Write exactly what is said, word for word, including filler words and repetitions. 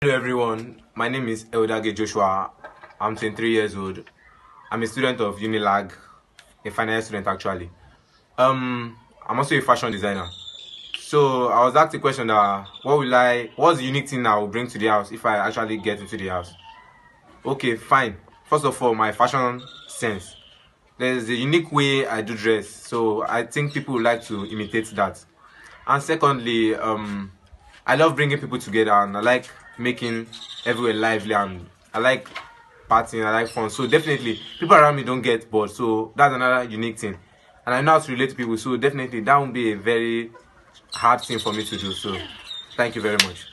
Hello everyone, my name is Eldage Joshua. I'm twenty-three years old. I'm a student of Unilag, a final year student actually. Um, I'm also a fashion designer. So I was asked a question that what will I, what's the unique thing I will bring to the house if I actually get into the house? Okay, fine. First of all, my fashion sense. There's a unique way I do dress, so I think people would like to imitate that. And secondly, um, I love bringing people together, and I like making everywhere lively, and I like partying, I like fun. So definitely, people around me don't get bored. So that's another unique thing, and I know how to relate to people. So definitely, that won't be a very hard thing for me to do. So thank you very much.